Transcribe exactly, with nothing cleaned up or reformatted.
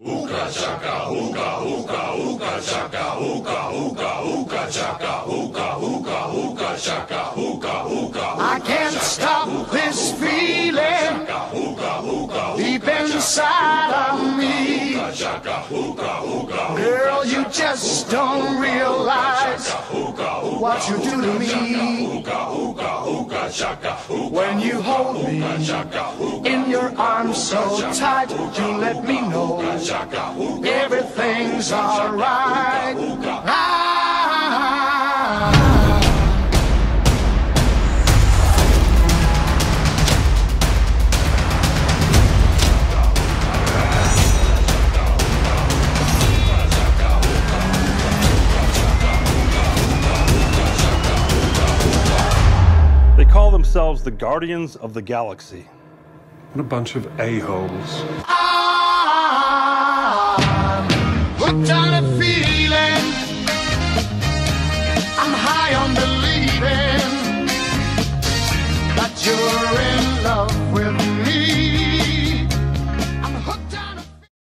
Ooka chaka, ooka, ooka, ooka chaka, ooka, ooka, ooka chaka, ooka, ooka, ooka chaka, ooka, ooka. I can't stop this feeling deep inside of me. Girl, you just don't realize what you do to me. When you hold me in your arms so tight, you let me know everything's alright. Ah. They call themselves the Guardians of the Galaxy. What a bunch of a-holes. I'm hooked on a